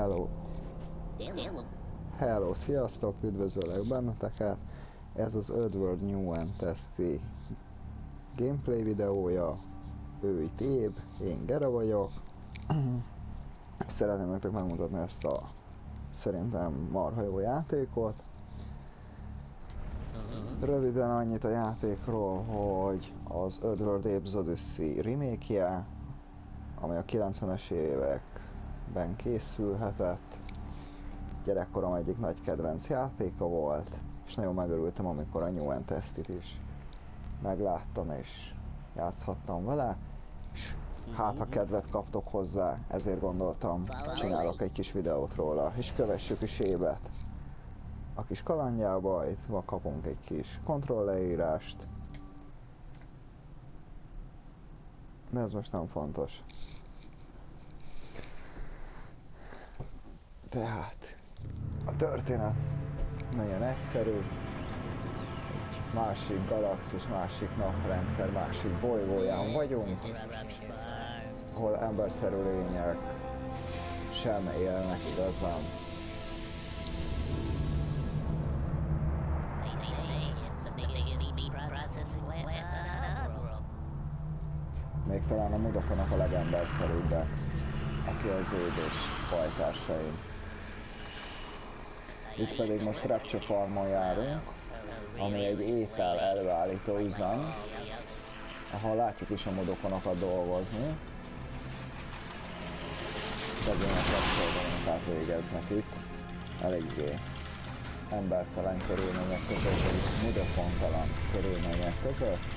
Hello! Hello, sziasztok, üdvözöllek benneteket! Ez az Oddworld New and Testy gameplay videója. Ő itt Éb, én Gera vagyok. Szeretném nektek megmutatni ezt a szerintem marha jó játékot. Röviden annyit a játékról, hogy az Oddworld Apes Odyssey remake-je, ami a 90-es években készülhetett. Gyerekkorom egyik nagy kedvenc játéka volt, és nagyon megörültem, amikor a New and Testy-t is megláttam és játszhattam vele, és hát ha kedvet kaptok hozzá, ezért gondoltam, csinálok egy kis videót róla, és kövessük is Ébet a kis kalandjába. Itt van, kapunk egy kis kontrollleírást, de ez most nem fontos. Tehát a történet nagyon egyszerű, egy másik galaxis, másik naprendszer, másik bolygóján vagyunk, ahol emberszerű lények sem élnek igazán. Még talán a Mudokonak a legemberszerűbbek, aki az édés fajtársaim. Itt pedig most Rapture Farmon járunk, ami egy étel előállító üzem, ahol látjuk is a Mudokonokat dolgozni. Szegények Rapture-ban végeznek itt, eléggé embertelen körülmények között, vagy Mudokontalan körülmények között.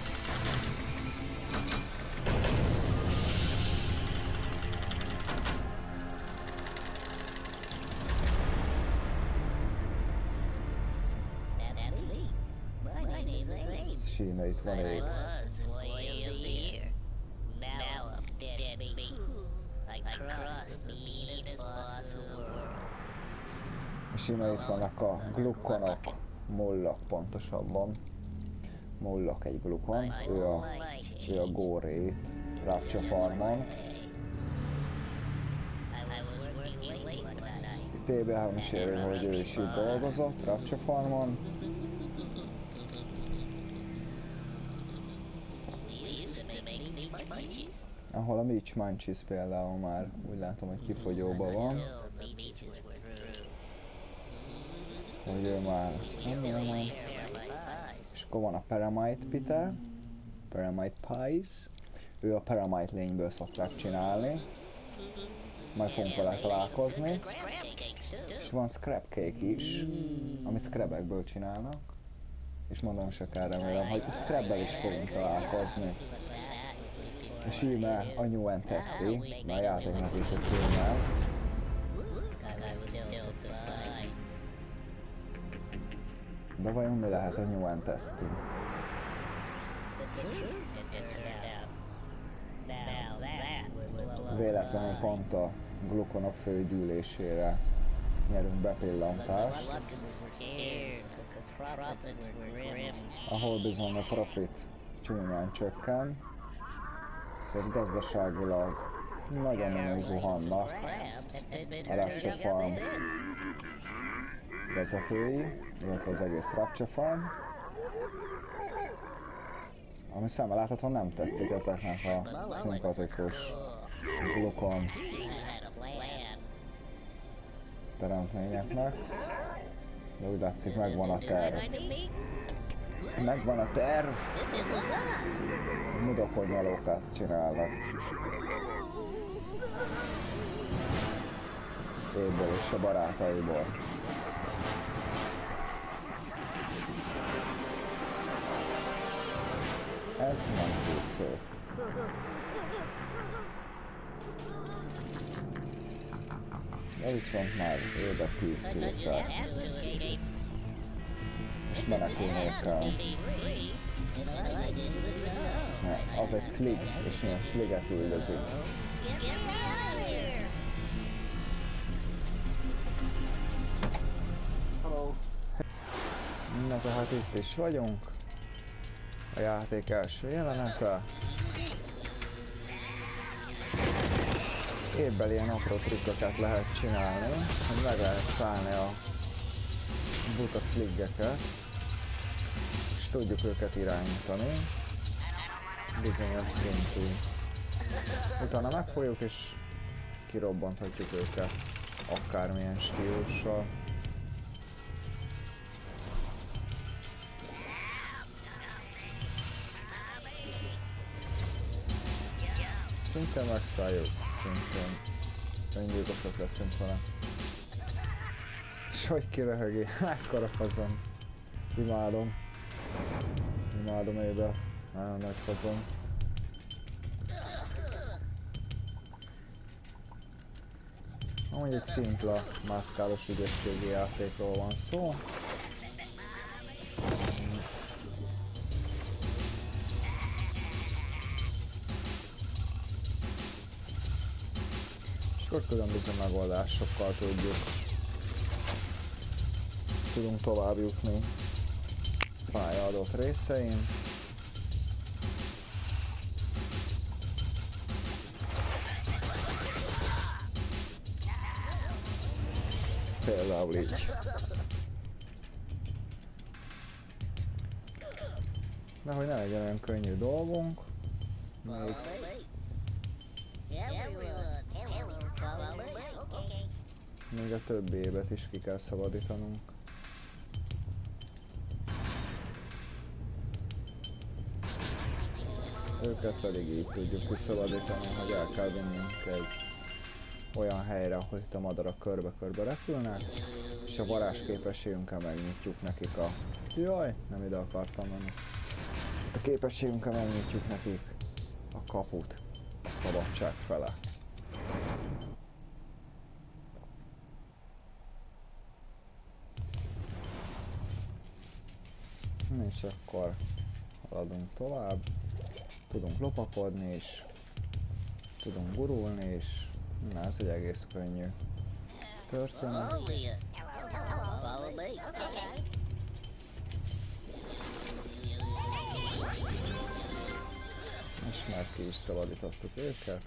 Síme, itt van Éb. Síme, itt vannak a glukonok, Mullok pontosabban. Mullok egy glukon, ő a Goré itt, Rapture Farmon. Itt Éb elmeséli, hogy ő is itt dolgozott, Rapture Farmon. Ahol a Mitch Munchies például már úgy látom, hogy kifogyóban van. Hogy ő már nem van. És akkor van a Paramite Peter, Paramite Pies. Ő a Paramite lényből szokták csinálni. Majd fogunk vele találkozni. És van Scrap Cake is, amit scrapekből csinálnak. És mondom se kell, remélem, hogy scrapbel is fogunk találkozni. És íme a New and Testy, mert a játéknak is a címe. De vajon mi lehet a New and Testy? Véletlenül pont a glukonok főgyűlésére nyerünk bepillantást, ahol bizony a profit csúnyán csökken, szóval gazdaságilag nagyon zuhannak a Rapture Farm vezetői, illetve az egész Rapture Farm, ami szemmel láthatóan nem tetszik ezeknek a szimpatikus glukon teremtményeknek, de úgy látszik, megvan a terv. Megvan a terv! Mudokonnyalókat csinálnak. Ébből és a barátaiból. Ez nem túl szép. De viszont már Ébe készül fel. És menekülnie kell. Az egy slig, és ilyen sliget üldözik. Hello! Na tehát itt is vagyunk. A játék első jelenete. Évben ilyen apró trükköket lehet csinálni, hogy meg lehet szállni a buta sliggeket, és tudjuk őket irányítani bizonyos szintű. Utána megfogjuk és kirobbanthatjuk őket akármilyen stílussal. Szintén megszálljuk, szintén öngyilkosok leszünk vele. És hogy kiröhögi, ekkora fazon. Imádom. Imádom ébe. Nagyon nagy fazon. Amúgy egy szimpla mászkálós ügyességi játékról van szó. És akkor különböző megoldásokkal tudunk tovább jutni pálya adott részein. Például így. De hogy ne legyen olyan könnyű dolgunk, még a többi évet is ki kell szabadítanunk. Őket pedig így tudjuk kiszabadítani, hogy el kell vinnünk egy olyan helyre, ahol itt a madarak körbe-körbe repülnek, és a varázsképességünkkel megnyitjuk nekik a... Jaj, nem ide akartam menni. A képességünkkel megnyitjuk nekik a kaput a szabadság fele. És akkor haladunk tovább. Tudunk lopakodni is, tudunk gurulni is. Na, ez egy egész könnyű történet. És már ki is szabadítottuk őket.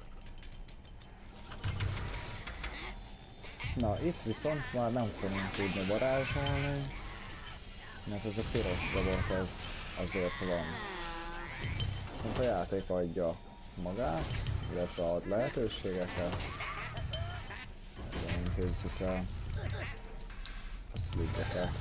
Na, itt viszont már nem fogunk tudni varázsolni, mert ez a piros robot, ez azért van. Viszont a játék adja magát, illetve ad lehetőségeket. Intézzük el a sliggeket.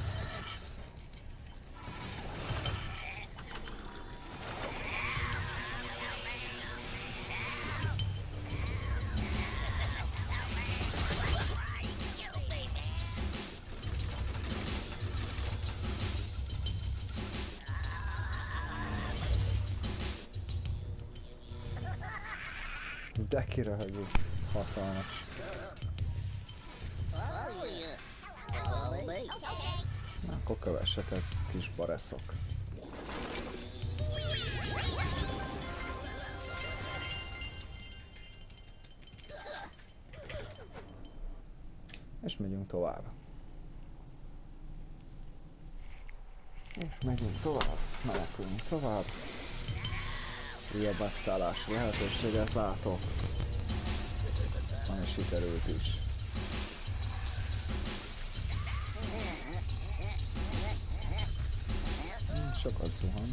De kiröhögő, hatalmas. Na, akkor kövessetek, kis bareszok. És megyünk tovább. Menekülünk tovább. Újabb megszállási lehetőséget látok. Ami sikerült is. Sokat zuhan.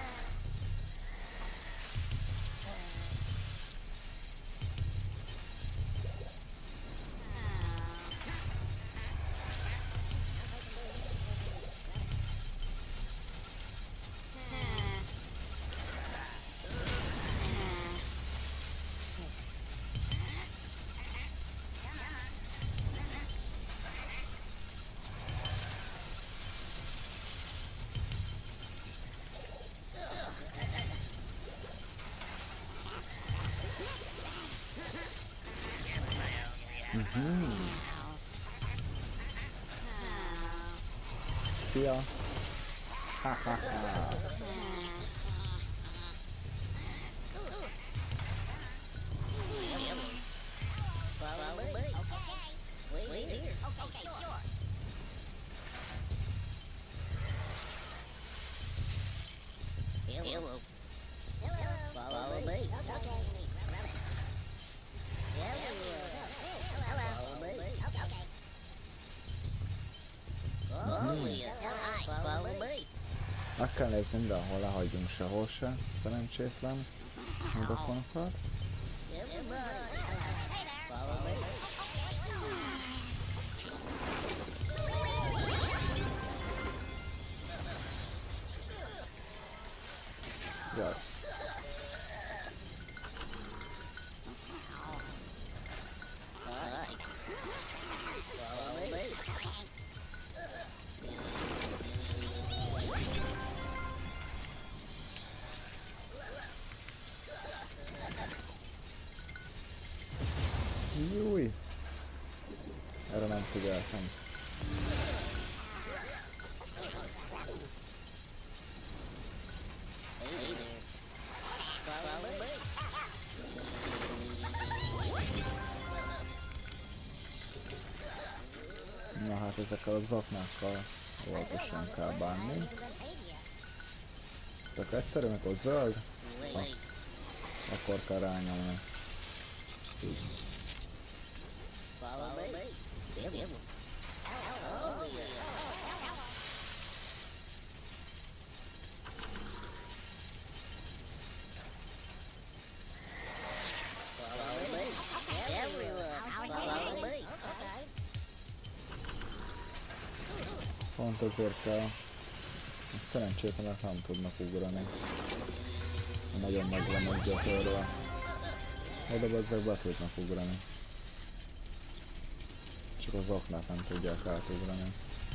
Szia! Ha-ha-ha! kell nézni mindenhol, ne hagyjunk sehol se, szerencsétlen megafonokat. Jaj. Júj! Erre nem figyeltem. Na hát ezekkel a zaknákkal óvatosan kell bánni. Csak egyszerű, amikor zöld, akkor kell rányomni. Pont azért kell, hogy szerencsétlenek nem tudnak ugrani. Nagyon meg van egy gyötörve. Oda bezzeg be tudnak ugrani. Csak az oknát nem tudják átugrani.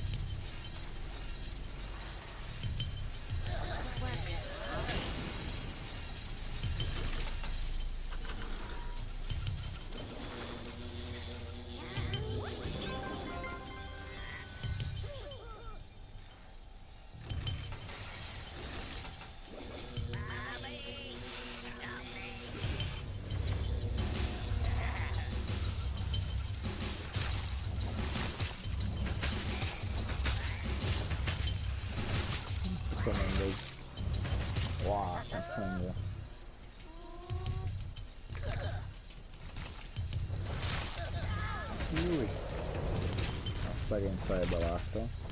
Akkor mindegy. Wow, azt mondja. Júj! Azt szegény fejbe láttam.